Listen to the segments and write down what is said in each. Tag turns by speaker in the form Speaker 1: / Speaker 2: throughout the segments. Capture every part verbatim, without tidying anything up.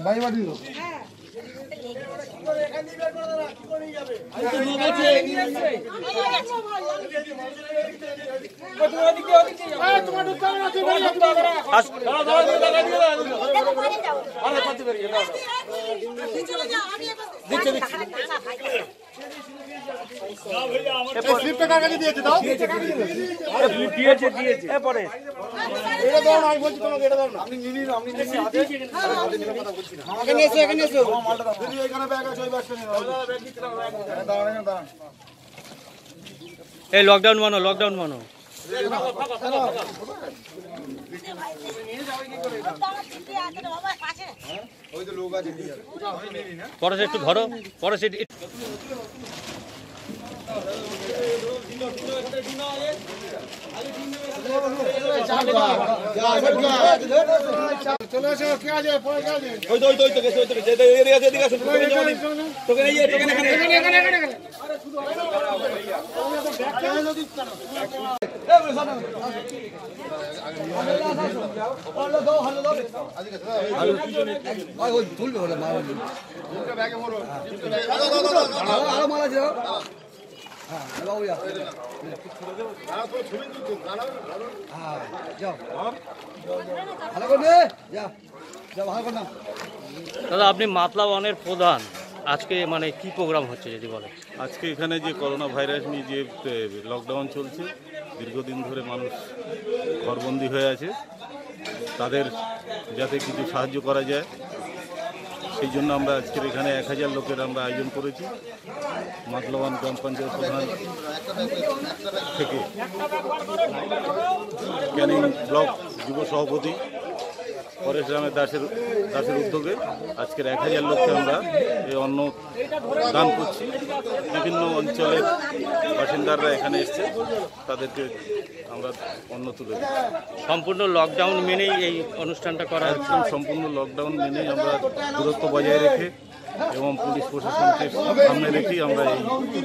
Speaker 1: ভাই বাড়ি
Speaker 2: হ্যাঁ
Speaker 1: স্লিপটা কার কাছে দিয়েছে দাও
Speaker 3: দিয়েছে দিয়েছে এরপরে
Speaker 1: এটা দাও না আমি বলছি তোমাকে এটা দাও না আপনি নিনি আপনি নিনি হাতে হাতে নিলে কথা বলছি না আমাকে নিয়ে এসো এখানে এসো আমার মালটা দাও দিদি এখানে ব্যাগ আছে ওই ব্যাগটা নিয়ে দাও ব্যাগ দিতে দাও দাঁড়ান দাঁড়ান
Speaker 3: এই লকডাউন মানো লকডাউন মানো
Speaker 1: ওই তো লোক আছে
Speaker 3: পরে একটু ধরো পরে সেটি
Speaker 1: চলে এসো কে আছে পরে কে আছে
Speaker 4: ওই তো ওই তো ওই তো গেছে ওই তো গেছে এদিকে আছে এদিকে আছে তোকে নিয়ে তোকে নিয়ে তোকে এখানে
Speaker 1: এখানে এখানে এখানে এখানে
Speaker 3: দাদা আপনি মাতলা ওয়ানের প্রধান আজকে মানে কি প্রোগ্রাম হচ্ছে যদি বলেন
Speaker 5: আজকে এখানে যে করোনা ভাইরাস নিয়ে যে লকডাউন চলছে দীর্ঘদিন ধরে মানুষ ঘরবন্দি হয়ে আছে তাদের যাতে কিছু সাহায্য করা যায় সেই জন্য আমরা আজকের এখানে এক হাজার লোকের আমরা আয়োজন করেছি মাতলাওয়ান গ্রাম পঞ্চায়েত প্রধান থেকে ক্যানিং ব্লক যুব সভাপতি পরেশ রামের দাসের দাসের উদ্যোগে আজকের এক হাজার লোককে আমরা এই অন্ন দান করছি বিভিন্ন অঞ্চলের বাসিন্দারা এখানে এসছে তাদেরকে আমরা অন্ন তুলে দিই
Speaker 3: সম্পূর্ণ লকডাউন মেনেই এই অনুষ্ঠানটা করা হচ্ছে
Speaker 5: একদম সম্পূর্ণ লকডাউন মেনেই আমরা দূরত্ব বজায় রেখে এবং পুলিশ প্রশাসনকে সামনে রেখেই আমরা এই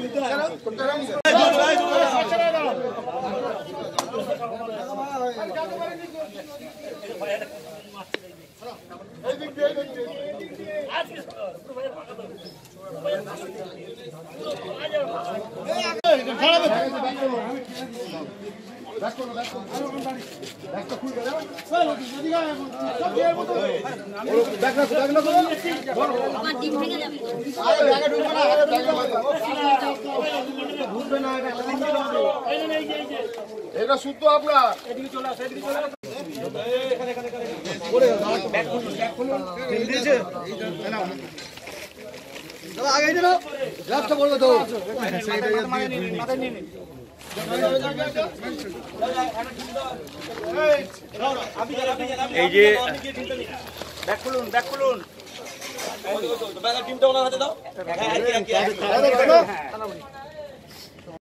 Speaker 1: এটা শুদ্ধ আপনার আগে দিল লাস্টটা বলবো তো
Speaker 3: এই যে
Speaker 4: ব্যাগ খুলুন ব্যাগ খুলুন ব্যাগের টিমটা ওনার হাতে দাও